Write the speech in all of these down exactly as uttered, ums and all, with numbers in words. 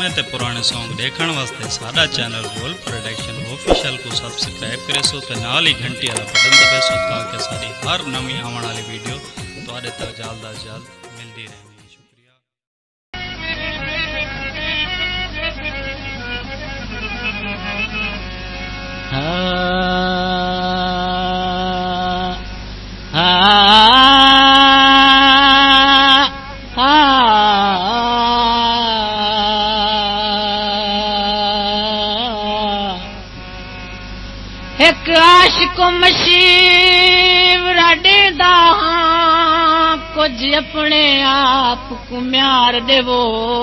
नवे ते पुराने सॉन्ग देखण वास्ते साडा चैनल गोल प्रोडक्शन ऑफिशियल को सब्सक्राइब करेसो ते नाल ही घंटी वाला बटन दबासो ताकि साडी हर नवी आवन वाली वीडियो तुहाडे तक जल्द अज जल्द मिलदी रहे। शुक्रिया। एक आशिक मशीवरा देदा कुछ अपने आप को म्यार देवो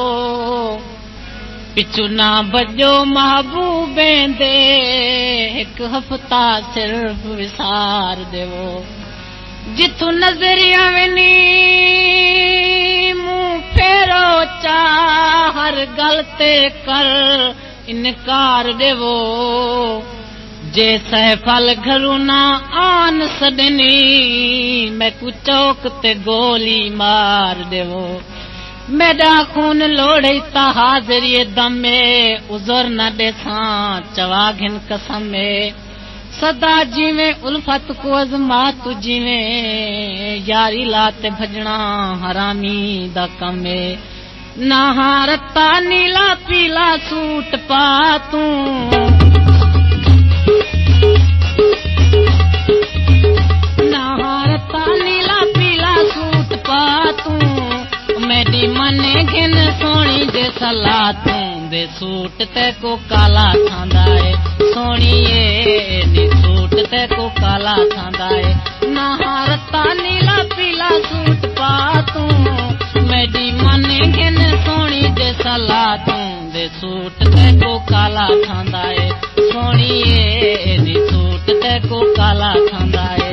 पिछू ना बजो महबूबे दे एक हफ्ता सिर्फ विसार देवो जिथू नजरिया विनी मुंह फेरो चा हर गलते कर इनकार देवो जे सहफल घरू ना आन सदनी मैं कु चौक ते गोली मार देवो मेरा खून लोड़े ता हाजरी दमे उजर न देसा चवाघिन कसमे सदा जीवे उल्फत को अजमा तू जीवे यारी लाते भजना हरामी दा कमे नहा रत्ता नीला पीला सूट पा तू नहारता नीला पीला सूट पा तू मेरी मने घिन सोनी दे सला तू दे सूट ते को काला थांदा है सोनिए दी सूट ते को काला थांदा है नहारता नीला पीला सूट पा तू मेरी मने घिन सोनी दे सला तू दे सूट ते को काला थांदा है सोनिए दी सूट ते को काला थांदा है।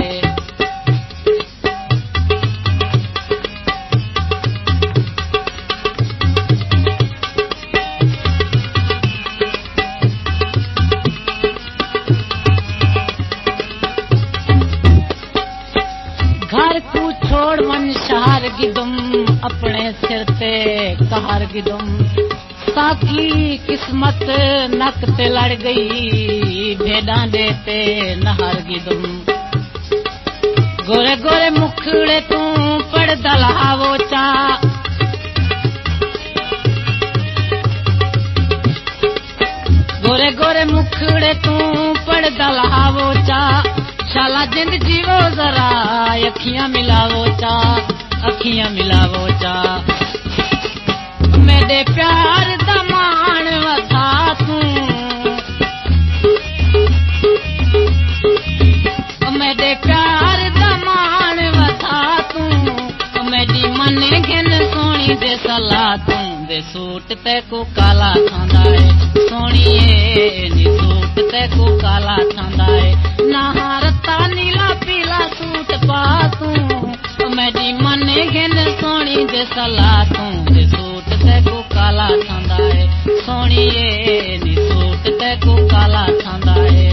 घर को छोड़ मन शहर गिदुम अपने सिर ते कहर गिदुम साकी किस्मत नक ते लड़ गई भेड़ा देते नहर गिदुम गोरे गोरे मुखड़े तू पड़ दलावो चा गोरे गोरे मुखड़े तू पड़ दलावो चा शाला जिंद जीवो जरा अखियां मिलावो चा अखियां मिलावो चा मेरे प्यार दमान वथा तू मेरे प्यार दमान वथा तू मेरी मने घिन सोनी दे सला तू दे सूट ते को काला थांदा है सोनिए नी सूट ते को काला थांदा है नहारता नीला पीला सूट पा तू मेरी मने घिन सोनी दे सला तू दे सूट ते को काला थांदा है सोनिए नी सूट ते को काला थांदा है।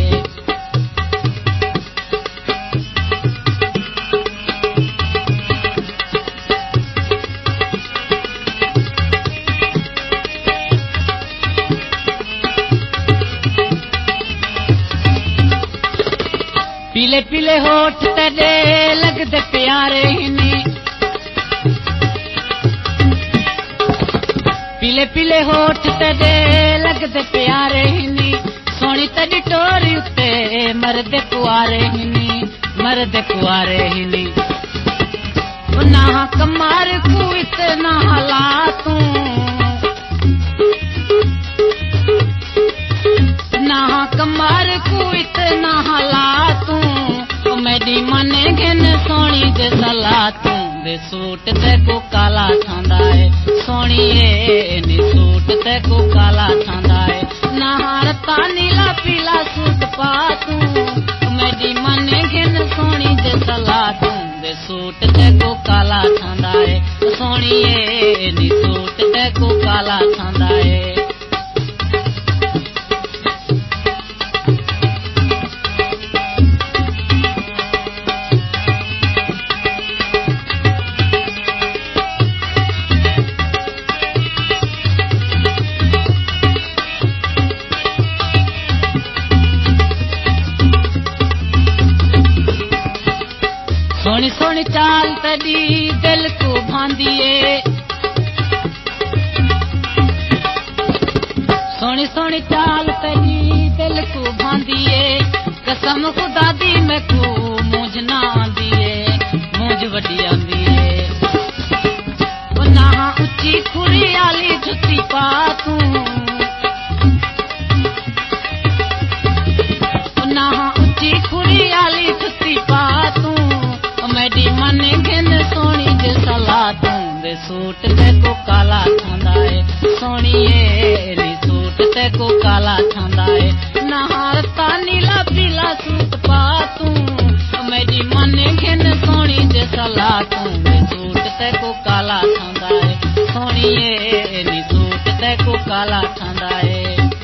पीले पीले होठ तेरे लगदे प्यारे हिनी पीले पीले होठ तेरे लगदे प्यारे हिनी सोनी तेरी टोरी उत्ते मरदे कुआरे हिनी मरदे कुआरे हिनी ना कमार को इतना हला तू ना कमार को इतना हला तू मेरी मने घिन सोनी दे सला तू दे सूट ते को काला थांदा है सोनिए नी सूट ते को काला थांदा है नहारता नीला पीला सूट पा तू मेरी मने घिन सोनी दे सला तू दे सूट ते को काला थांदा है सोनिए नी सूट ते को काला थांदा है। सोनी सोनी चाल तड़ी दिल को भांदिए सोनी सोनी चाल तड़ी दिल को भांदिए कसम खुदा दी मैं को मुझ ना दिए मुझ वडी आंदिए ओ ना उच्ची खुरी आली जुती पा तू ओ ना उच्ची खुरी आली जुती पा तू मेरी मन घिन सोनी जे सला तू दे सूट ते को काला थांदा है सोनिए नी सूट ते को काला थांदा है नहार ता नीला पीला सूट पा तू मेरी मन घिन सोनी जे सला तू दे सूट ते को काला थांदा है सोनिए नी सूट ते को काला थांदा है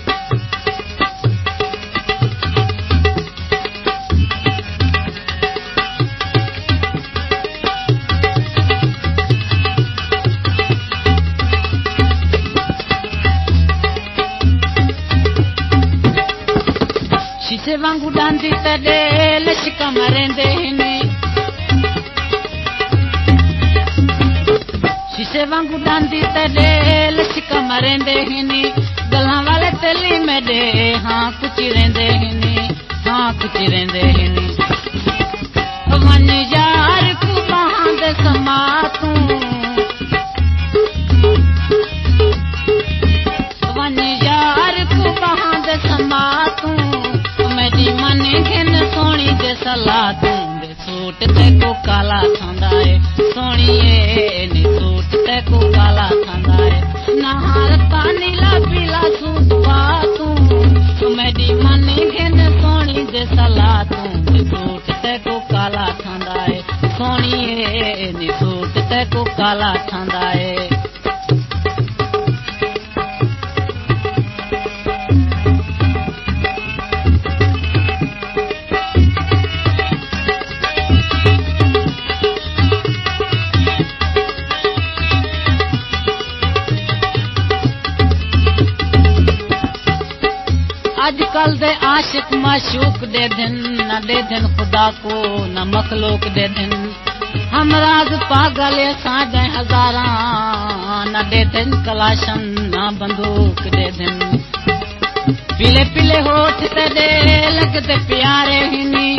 शीशे वांगू डांदी तडे लचका मरेंदे हिने शीशे वांगू डांदी तडे लचका मरेंदे हिने गल्हां वाले तेली मेडे हाँ कुछ रेंदे हिने हाँ कुछ रेंदे हिने वन यार को बाहां दे समा तू वन यार को बाहां दे समा तू मेरी मन घिन सोनी जे सला तू दे सूट ते को काला थांदा है सोनिए नी सूट ते को काला थांदा है नहार ता नीला पीला सूट पा तू मेरी मन घिन सोनी जे सला तू दे सूट ते को काला थांदा है सोनिए नी सूट ते को काला थांदा है आजकल दे आशिक माशूक दे दिन न दे दिन खुदा को न मखलूक दे दिन हम राज पागल साढ़े हजारा न दे दिन कलाशन न बंदूक दे दिन पीले पीले होठ ते दे लगते प्यारे हिनी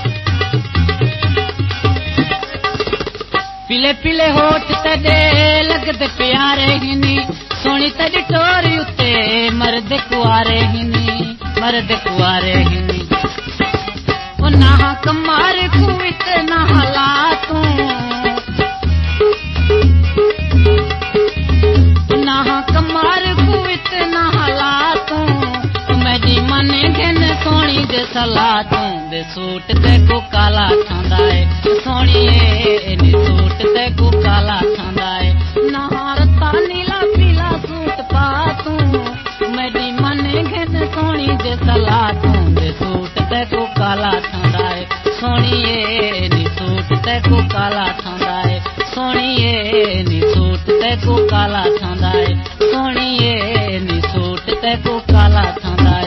पीले पीले होठ ते दे लगते प्यारे हिनी सोनी तड़ी टोरी उते मर्द कुआरे हिनी मर्द कुआरे हिनी ओ ना कमार को इतना हला तू ना कमार को इतना हला तू मेरी मन घिन सोनी जे सला तू दे सूट ते को काला थांदा है सोनिए नी सूट ते को काला थांदा है नहार ता नीला पीला सूट पा तू मेरी मन घिन सोनी जे सला तू दे सूट ते को काला थांदा है सोनिए नी सूट ते को काला थांदा है सोनिए नी सूट ते को काला थांदा है सोनिए नी सूट ते को काला थांदा है